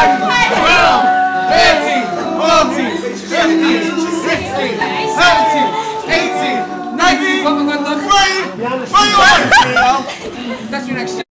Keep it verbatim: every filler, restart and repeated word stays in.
twelve, thirteen, fourteen, fifteen, sixteen, seventeen, eighteen, nineteen, twenty, twenty-one. That's your next